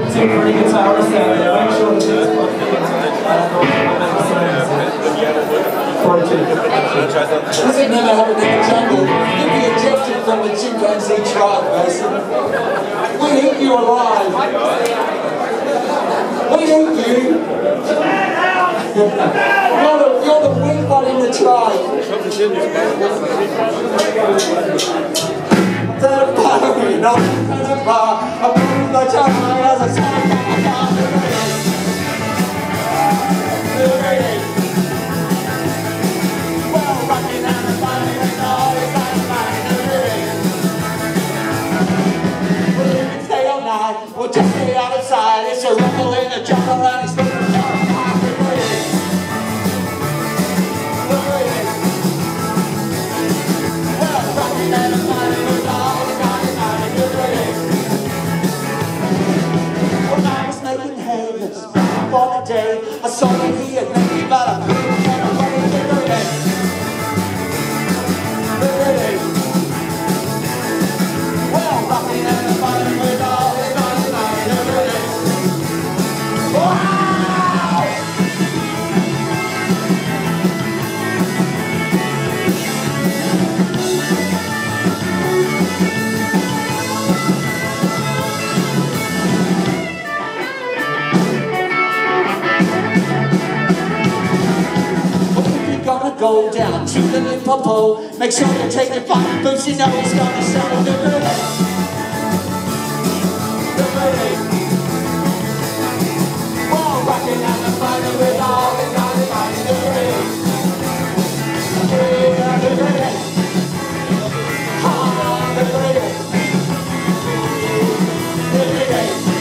two pretty guitarists out there. Make sure the thing's plugged in. This ain't never happened in the jungle. You'll be ejected from the chimpanzee tribe, Mason. We eat you alive. We eat you. You're the weak one in the tribe. Don't bother me, no, doesn't bother. I'm moving like China as I sound from my father. Well, rocking and the fighting and all the fighting We'll even stay all night, we'll just stay outside. It's a rumble in the jungle and it's moving down the path. Well, rocking and the fighting and all the fighting when I was making hay, for the day, I saw that he had made me but I couldn't get away with the rest. Well, rocking and the fighting with all the fighting wow! Go down to the Limpopo. Make sure you take your fire boots, you know he's gonna sound the rhythm. The rhythm. Well, rocking and the fighting with all the fighting the rhythm. The rhythm. On the rhythm. The rhythm.